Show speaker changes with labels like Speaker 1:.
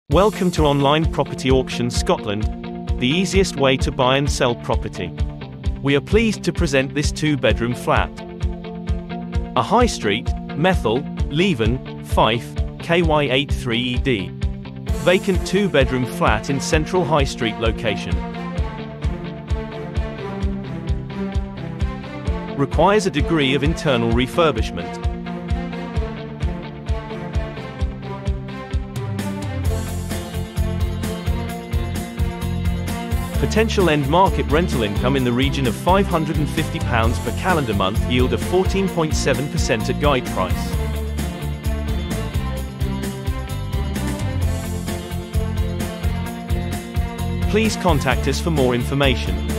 Speaker 1: Welcome to Online Property Auction Scotland, the easiest way to buy and sell property. We are pleased to present this 2-bedroom flat. A high street, Methil, Leven, Fife, KY83ED. Vacant 2-bedroom flat in central high street location. Requires a degree of internal refurbishment. Potential end market rental income in the region of £550 per calendar month, yield of 14.7% at guide price. Please contact us for more information.